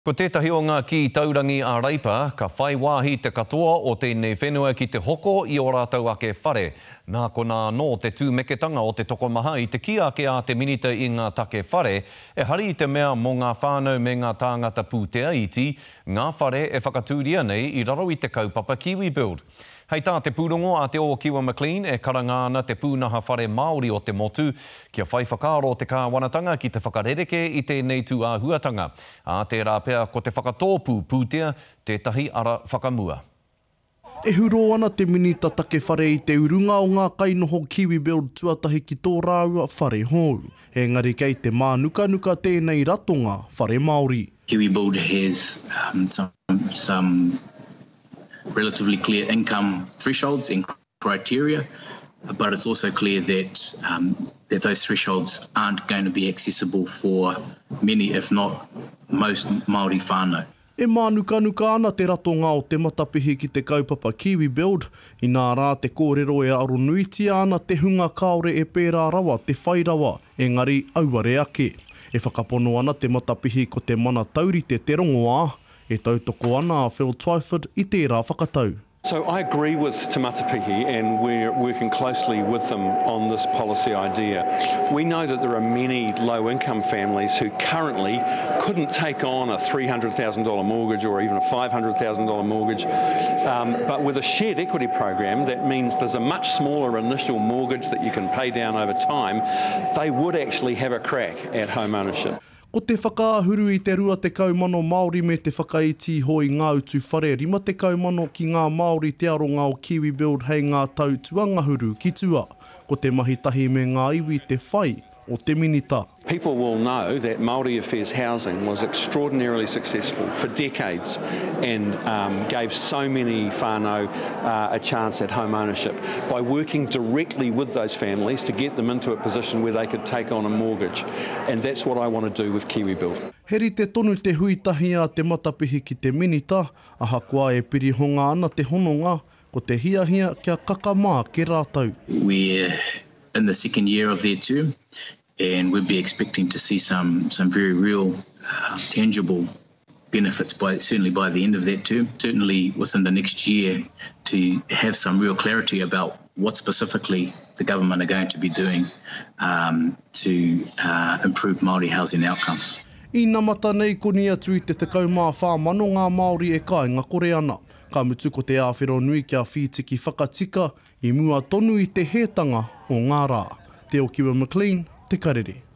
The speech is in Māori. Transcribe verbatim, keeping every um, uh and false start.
Ko tētahi o ngā ki taurangi a Reipa, ka whai wāhi te katoa o tēnei whenua ki te hoko i o rātou ake whare. Nā ko nā no te tūmeketanga o te tokomaha i te kiake a te minita i ngā take whare, e hari i te mea mō ngā whānau me ngā tāngata pūtea iti, ngā whare e whakatūria nei i raro i te kaupapa KiwiBuild. Hei tā te pūrongo a Te Okiwa McLean e karangāna te pūnaha whare Māori o te motu kia whai whakaaro te kāwanatanga ki te whakarereke i tēnei tū āhuatanga. A tērā pēr ko te whakatōpū pūtea tētahi ara whakamua. E huro ana te minita take whare i te urunga o ngā kainoho KiwiBuild tuatahi ki tō rāua whare hou. Engari kei te mānuka-nuka tēnei ratonga whare Māori. KiwiBuild has um, some, some relatively clear income thresholds and criteria, but it's also clear that um, that those thresholds aren't going to be accessible for many, if not most, Māori whānau. E mānuka-nuka ana te ratonga o te matapihi ki te kaupapa KiwiBuild, i nā rā te kōrero e aronuitia ana te hunga kaore e pērā rawa te whairawa, engari auare ake. E whakapono ana te matapihi ko te mana tauri te te rongoa, e tautoko ana a Phil Twyford i tērā whakatau. So I agree with Te Matapihi, and we're working closely with them on this policy idea. We know that there are many low-income families who currently couldn't take on a three hundred thousand dollar mortgage or even a five hundred thousand dollar mortgage, um, but with a shared equity program, that means there's a much smaller initial mortgage that you can pay down over time. They would actually have a crack at home ownership. Ko te whakaahuru i te rua te kaumano Māori me te whakaiti hoi ngā utu whare rima te kaumano ki ngā Māori te aronga o KiwiBuild hei ngā tau tuangahuru ki tua. Ko te mahitahi me ngā iwi te whai o te minita. People will know that Māori Affairs housing was extraordinarily successful for decades and um, gave so many whānau uh, a chance at home ownership by working directly with those families to get them into a position where they could take on a mortgage. And that's what I want to do with KiwiBuild. Heri te tonu te huitahi a te matapihi ki te minita, aha kua e pirihonga ana te hononga, ko te hiahia kia kakamā ke rātau. We're in the second year of their term, and we'd be expecting to see some some very real, uh, tangible benefits by certainly by the end of that term. Certainly within the next year, to have some real clarity about what specifically the government are going to be doing um, to uh, improve Māori housing outcomes. I namata nei koni atu i te tekau mā whāmano ngā Māori e kāinga kore ana. Ka mutu ko te āwhero nui kia whitiki whakatika i mua tonu i te hētanga o ngā rā. Te Okiwa McLean, Te Karere.